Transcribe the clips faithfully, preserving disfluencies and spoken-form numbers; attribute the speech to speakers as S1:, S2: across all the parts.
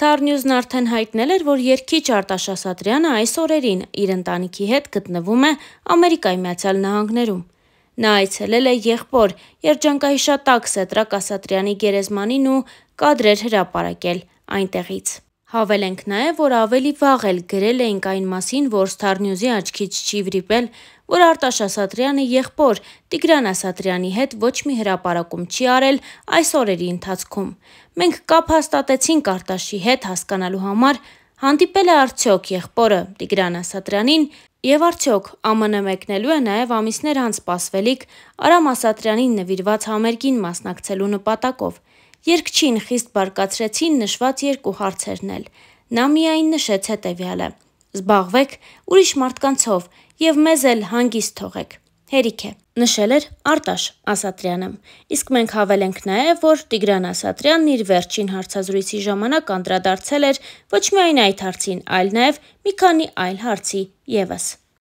S1: Star News-ն արդեն հայտնել էր, որ երգիչ Արտաշ Ասատրյանը այս օրերին իր ընտանիքի հետ գտնվում է Ամերիկայի Միացյալ Նահանգներում։ Նա այցելել է եղբոր երջանկահիշատակ Սեդրակ Ասատրյանի գերեզմանին ու կադրեր հրապարակել այնտեղից։ Հավելենք նաև, որ ավելի վաղ էլ գրել էինք այն մասին, որ Star News-ի աչքից չի վրիպել, որ Արտաշ Ասատրյանը եղբոր Տիգրան Ասատրյանի հետ ոչ մի հրապարակում չի արել այս օրերի ընթացքում։ Մենք կապ հաստատեցինք Արտաշի հետ հասկանալու համար, հանդիպել է արդյոք եղբորը Տիգրան Ասատրյանին և արդյոք ԱՄՆ մեկնելու է նաև ամիսներ անց սպասվելիք Արամ Ասատրյանին նվիրված համերգին մասնակցելու նպատակով։ Երգչին խիստ բարկացրեցին նշված երկու հարցերն էլ։ Նա միայն նշեց հետևյալը. «Զբաղվեք ուրիշ մարդկանցով և մեզ էլ հանգիստ թողեք»։ Հերիք է, նշել էր Արտաշ Ասատրյանը։ Իսկ մենք հավելենք նաև, որ Տիգրան Ասատրյանն իր վերջին հարցազրույցի ժամանակ անդրադարձել էր ոչ միայն այդ հարցին, այլ նաև մի քանի այլ հարցի ևս։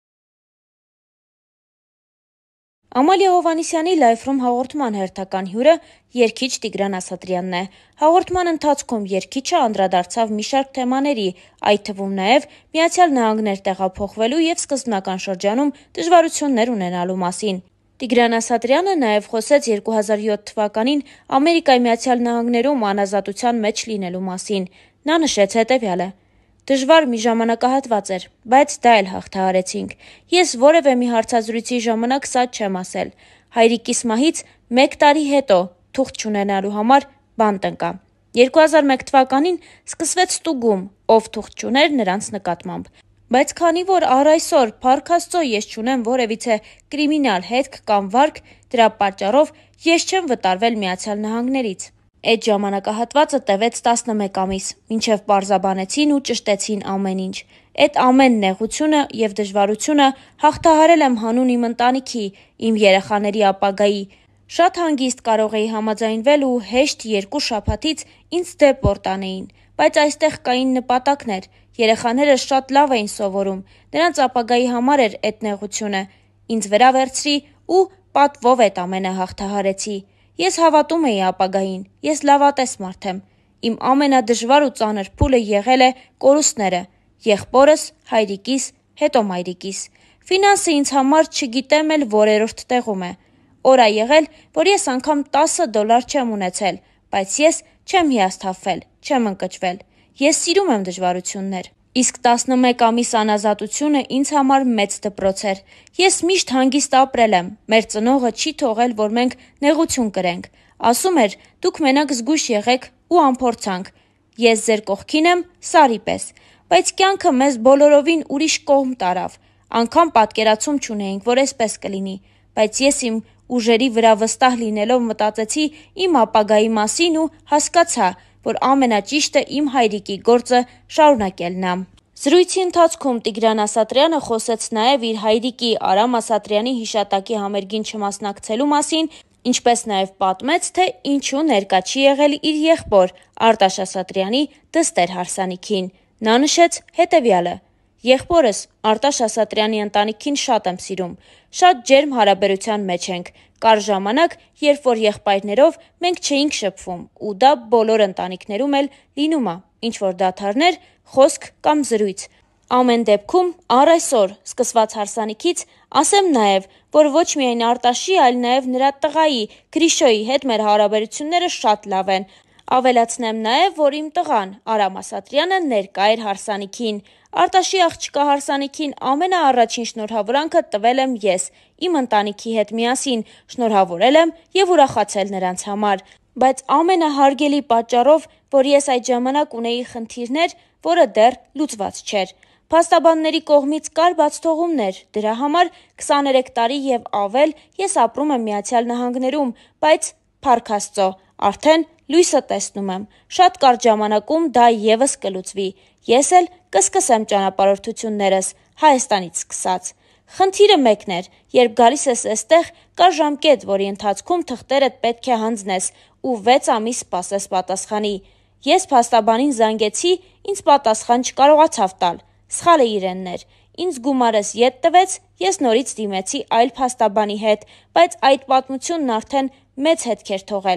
S1: Ամալիա Հովհաննիսյանի Life-room հաղորդման հերթական հյուրը երգիչ Տիգրան Ասատրյանն է։ Հաղորդման ընթացքում երգիչը անդրադարձավ մի շարք թեմաների, այդ թվում նաև Միացյալ Նահանգներ տեղափոխվելու և սկզբնական շրջանում դժվարություններ ունենալու մասին։ Տիգրան Ասատրյանը նաև խոսեց երկու հազար յոթ թվականին Ամերիկայի Միացյալ Նահանգներում անազատության մեջ լինելու մասին։ Նա նշեց հետևյալը. «Դժվար մի ժամանակահատված էր, բայց դա էլ հաղթահարեցինք։ Ես որևէ մի հարցազրույցի ժամանակ սա չեմ ասել։ Հայրիկիս մահից մեկ տարի հետո թուղթ չունենալու համար բանտ ընկա։ երկու հազար մեկ թվականին սկսվեց ստուգում, ով թուղթ չուներ նրանց նկատմամբ։ Բայց քանի որ առ այսօր, փառք Աստծո, ես չունեմ որևիցե կրիմինալ հետք կամ վարք, դրա պատճառով ես չեմ վտարվել Միացյալ Նահանգներից։ Էդ ժամանակահատվածը տևեց տասնմեկ ամիս, մինչև պարզաբանեցին ու ճշտեցին ամեն ինչ։ Էդ ամեն նեղությունը և դժվարությունը հաղթահարել եմ հանուն իմ ընտանիքի, իմ երեխաների ապագայի։ Շատ հանգիստ կարող էի համաձայնվել ու հեշտ երկու շաբաթից ինձ դեպորտ անեին, բայց այստեղ կային նպատակներ, երեխաներս շատ լավ էին սովորում, նրանց ապագայի համար էր էդ նեղությունը։ Ինձ վրա վերցրի ու պատվով էդ ամենը հաղթահարեցի։ Ես հավատում էի ապագային, ես լավատես մարդ եմ։ Իմ ամենադժվար ու ծանր փուլը եղել է կորուստները՝ եղբորս, հայրիկիս, հետո մայրիկիս։ Ֆինանսը ինձ համար չգիտեմ էլ որերորդ տեղում է։ Օր ա եղել, որ ես անգամ տասը դոլար չեմ ունեցել, բայց ես չեմ հիասթափվել, չեմ ընկճվել։ Ես սիրում եմ դժվարություններ։ Իսկ տասնմեկ ամիս անազատությունը ինձ համար մեծ դպրոց էր։ Ես միշտ հանգիստ ապրել եմ, մեր ծնողը չի թողել, որ մենք նեղություն կրենք։ Ասում էր՝ դուք մենակ զգույշ եղեք ու անփորձանք։ Ես ձեր կողքին եմ սարի պես։ Բայց կյանքը մեզ բոլորովին ուրիշ կողմ տարավ։ Անգամ պատկերացում չունեինք, որ էսպես կլինի։ Բայց ես իմ ուժերի վրա վստահ լինելով մտածեցի իմ ապագայի մասին ու հասկացա, որ ամենաճիշտը իմ հայրիկի գործը շարունակելն ա»։ Զրույցի ընթացքում Տիգրան Ասատրյանը խոսեց նաև իր հայրիկի Արամ Ասատրյանի հիշատակի համերգին չմասնակցելու մասին, ինչպես նաև պատմեց, թե ինչու ներկա չի եղել իր եղբոր Արտաշ Ասատրյանի դստեր հարսանիքին։ Նա նշեց հետևյալը. «Եղբորս Արտաշ Ասատրյանի ընտանիքին շատ եմ սիրում, շատ ջերմ հարաբերության մեջ ենք։ Կար ժամանակ, երբ որ եղբայրներով մենք չէինք շփվում, ու դա բոլոր ընտանիքներում էլ լինում ա, ինչ-որ դադարներ, խոսք կամ զրույց։ Ամեն դեպքում, առ այսօր, սկսված հարսանիքից, ասեմ նաև, որ ոչ միայն Արտաշի, այլ նաև նրա տղայի՝ Գրիշոյի հետ մեր հարաբերությունները շատ լավ են։ Ավելացնեմ նաև, որ իմ տղան՝ Արամ Ասատրյանը ներկա էր հարսանիքին։ Արտաշի աղջկա հարսանիքին ամենաառաջին շնորհավորանքը տվել եմ ես, իմ ընտանիքի հետ միասին, շնորհավորել եմ և ուրախացել նրանց համար։ Բայց ամենահարգելի պատճառով, որ ես այդ ժամանակ ունեի խնդիրներ, որը դեռ լուծված չէր։ Փաստաբանների կողմից կար բացթողումներ, դրա համար քսաներեք տարի և ավել ես ապրում եմ Միացյալ Նահանգներում, բայց, փառք Աստծո, արդեն լույսը տեսնում եմ։ Շատ կարճ ժամանակում դա ևս կլուծվի։ Ես էլ կսկսեմ ճանապարհորդություններս Հայաստանից սկսած։ Խնդիրը մեկն էր, երբ գալիս ես էստեղ, կա ժամկետ, որի ընթացքում թղթերդ պետք է հանձնես ու վեց ամիս սպասես պատասխանի։ Ես փաստաբանին զանգեցի, ինձ պատասխան չկարողացավ տալ։ Սխալը իրենն էր։ Ինձ գումարս ետ տվեց, ես նորից դիմեցի այլ փաստաբանի հետ, բայց այդ պատմությունն արդեն մեծ հետք էր թողել։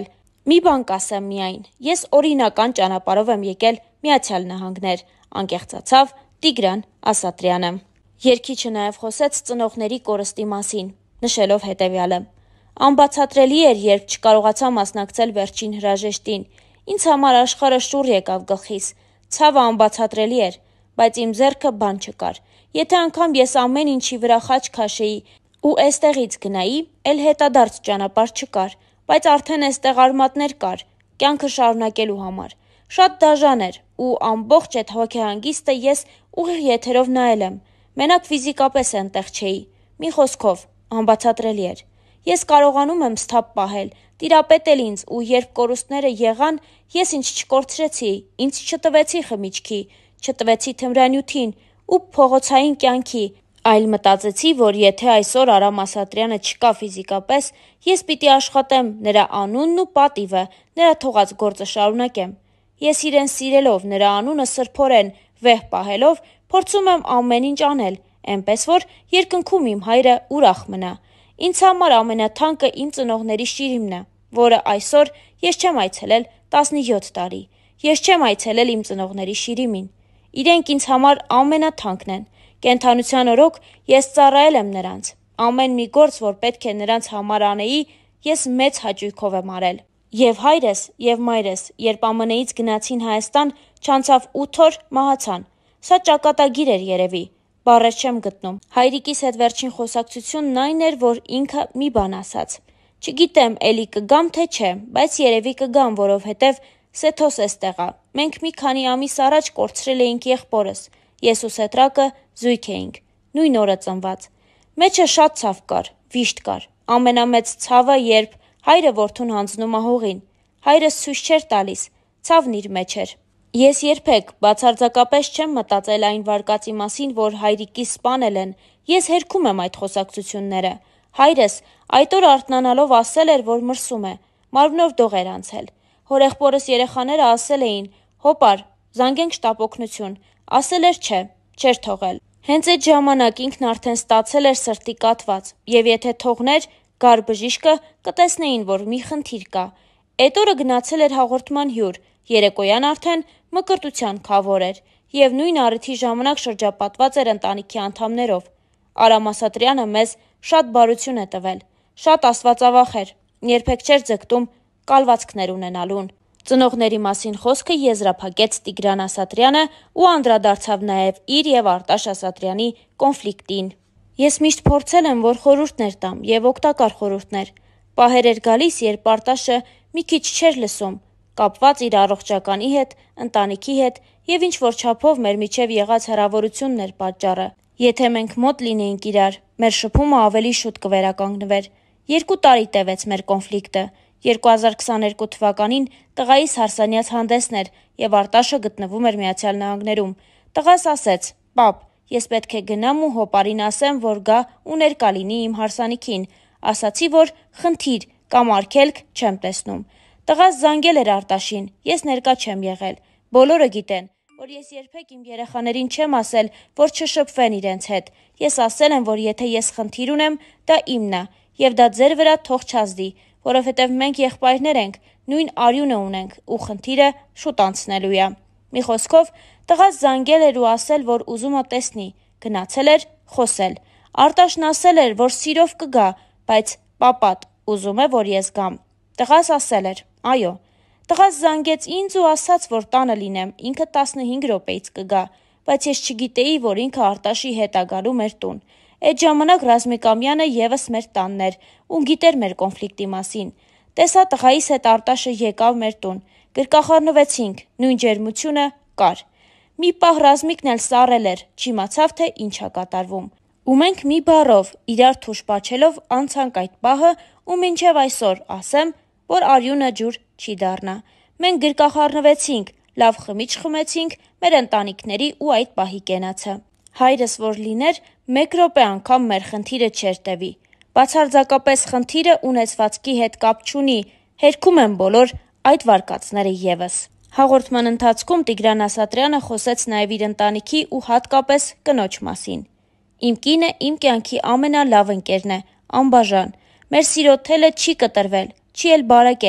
S1: Մի բան կասեմ միայն, ես օրինական ճանապարհով եմ եկել Միացյալ Նահանգներ, անկեղծացավ Տիգրան Ասատրյանը։ Երգիչը նաև խոսեց ծնողների կորստի մասին, նշելով հետևյալը. «Անբացատրելի էր, երբ չկարողացա մասնակցել վերջին հրաժեշտին։ Ինձ համար աշխարհը շուռ եկավ գլխիս։ Ցավը անբացատրելի էր, բայց իմ ձեռքը բան չկար։ Եթե անգամ ես ամեն ինչի վրա խաչ քաշեի ու էստեղից գնայի, էլ հետադարձ ճանապարհ չկար, բայց արդեն էստեղ արմատներ կար, կյանքը շարունակելու համար։ Շատ դաժան էր, ու ամբողջ այդ հոգեհանգիստը ես ուղիղ եթերով նայել եմ։ Մենակ ֆիզիկապես էնտեղ չէի։ Մի խոսքով, անբացատրելի էր։ Ես կարողանում եմ սթափ պահել, տիրապետել ինձ, ու երբ կորուստները եղան, ես ինձ չկորցրեցի, ինձ չտվեցի խմիչքի, չտվեցի թմրանյութին ու փողոցային կյանքի, այլ մտածեցի, որ եթե այսօր Արամ Ասատրյանը չկա ֆիզիկապես, ես պիտի աշխատեմ նրա անունն ու պատիվը, նրա թողած գործը շարունակեմ։ Ես իրեն սիրելով, նրա անունը սրբորեն վեհ պահելով, փորձում եմ ամեն ինչ անել, էնպես որ երկնքում իմ հայրը ուրախ մնա։ Ինձ համար ամենաթանկը իմ ծնողների շիրիմն է, որը այսօր ես չեմ այցելել տասնյոթ տարի։ Ես չեմ այցելել իմ ծնողների շիրիմին։ Իրենք ինձ համար ամենաթանկն են։ Կենդանության օրոք ես ծառայել եմ նրանց։ Ամեն մի գործ, որ պետք է նրանց համար անեի, ես մեծ հաճույքով եմ արել։ Եվ հայրս, եւ մայրս, երբ ԱՄՆ-ից գնացին Հայաստան, չանցավ ութ օր մահացան։ Սա ճակատագիր էր երևի։ Բառեր չեմ գտնում։ Հայրիկիս հետ վերջին խոսակցությունն այն էր, որ ինքը մի բան ասաց։ Չգիտեմ, էլի կգամ թե չէ, բայց երևի կգամ, որովհետև Սեթոս էստեղ ա։ Մենք մի քանի ամիս առաջ կորցրել էինք եղբորս։ Ես ու Սետրակը զույգ էինք, նույն օրը ծնված։ Մեջը շատ ցավ կար, վիշտ կար։ Ամենամեծ ցավը, երբ հայրը որդուն հանձնում ա հողին։ Հայրս ցույց չէր տալիս, ցավն իր մեջ էր։ Ես երբեք բացարձակապես չեմ մտածել այն վարկածի մասին, որ հայրիկիս սպանել են։ Ես հերքում եմ այդ խոսակցությունները։ Հայրս այդ օր արթնանալով ասել էր, որ մրսում է, մարմնով դող էր անցել։ Հորեղբորս երեխաները ասել էին՝ հոպար, զանգենք շտապօգնություն։ Ասել էր չէ, չէր թողել։ Հենց այդ ժամանակ ինքն արդեն ստացել էր սրտի կաթված, եւ եթե թողներ, գար բժիշկը, կտեսնեին, որ մի խնդիր կա։ Այդ օրը գնացել էր հաղորդման հյուր, երեկոյան արդեն մկրտության քավոր էր, եւ նույն առիթի ժամանակ շրջապատված էր ընտանիքի անդամներով։ Արամ Ասատրյանը մեզ շատ բարություն է տվել, շատ աստվածավախ էր, երբեք չէր ձգտում կալվածքներ ունենալուն։ Ծնողների մասին խոսքը եզրափակեց Տիգրան Ասատրյանը ու անդրադարձավ նաև իր եւ Արտաշ Ասատրյանի կոնֆլիկտին։ Ես միշտ փորձել եմ, որ խորհուրդներ տամ եւ օգտակար խորհուրդներ։ Պահեր էր գալիս, երբ Արտաշը մի քիչ չէր լսում, կապված իր առողջականի հետ, ընտանիքի հետ եւ ինչ որ չափով մեր միջև եղած հեռավորությունն էր պատճառը։ Եթե մենք մոտ լինեինք իրար, մեր շփումը ավելի շուտ կվերականգնվեր։ Երկու տարի տևեց մեր կոնֆլիկտը։ երկու հազար քսաներկու թվականին տղայիս հարսանյաց հանդեսն էր եւ Արտաշը գտնվում էր Միացյալ Նահանգներում։ Տղաս ասեց. «Պապ, ես պետք է գնամ ու հոպարին ասեմ, որ գա ու ներկա լինի իմ հարսանիքին»։ Ասացի, որ խնդիր կամ արգելք չեմ տեսնում։ Տղաս զանգել էր Արտաշին, ես ներկա չեմ եղել։ Բոլորը գիտեն, որ ես երբեք իմ երեխաներին չեմ ասել, որ չշփվեն իրենց հետ։ Ես ասել եմ, որ եթե ես խնդիր ունեմ, դա իմն է եւ դա ձեր վրա թող չազդի, որովհետև մենք եղբայրներ ենք, նույն արյունը ունենք ու խնդիրը շուտ անցնելու է։ Մի խոսքով, տղաս զանգել էր ու ասել, որ ուզում է տեսնի, գնացել էր խոսել։ Արտաշն ասել էր, որ սիրով կգա, բայց պապատ ուզում է, որ ես գամ։ Տղաս ասել էր. այո։ Տղաս զանգեց ինձ ու ասաց, որ տանը լինեմ, ինքը տասնհինգ րոպեից կգա, բայց ես չգիտեի, որ ինքը Արտաշի հետ ա գալու մեր տուն։ Այդ ժամանակ Ռազմիկ Ամյանը եւս մեր տանն էր ու գիտեր մեր կոնֆլիկտի մասին։ Տեսա տղայիս հետ Արտաշը եկավ մեր տուն, գրկախառնվեցինք, նույն ջերմությունը կար։ Մի պահ Ռազմիկն էլ սառել էր, չիմացավ, թե ինչ ա կատարվում։ Ու մենք մի բառով, իրար թուշ պաչելով անցանք այդ պահը ու մինչև այսօր ասեմ, որ արյունը ջուր չի դառնա։ Մենք գրկախառնվեցինք, լավ խմիչ խմեցինք, մեր ընտանիքների ու այդ պահի կենացը։ Հայրս որ լիներ, մեկ րոպե անգամ մեր խնդիրը չէր տևի։ Բացարձակապես խնդիրը ունեցվածքի հետ կապ չունի, հերքում եմ բոլոր այդ վարկածները եւս։ Հաղորդման ընթացքում Տիգրան Ասատրյանը խոսեց նաև իր ընտանիքի ու հատկապես կնոջ մասին։ Իմ կինը իմ կյանքի ամենալավ ընկերն է, անբաժան։ Մեր սիրո թելը չի կտրվել, չի էլ բարեկել,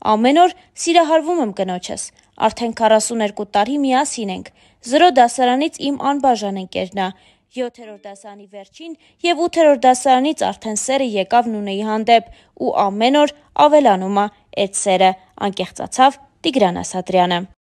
S1: Ամեն օր սիրահարվում եմ կնոջս, արդեն քառասուներկու տարի միասին ենք, զրո դասարանից իմ անբաժան ընկերն ա, յոթերորդ դասարանի վերջին և ութերորդ դասարանից արդեն սերը եկավ Նունեի հանդեպ ու ամեն օր ավելանում ա էտ սերը, անկեղծացավ Տիգրան Ասատրյանը։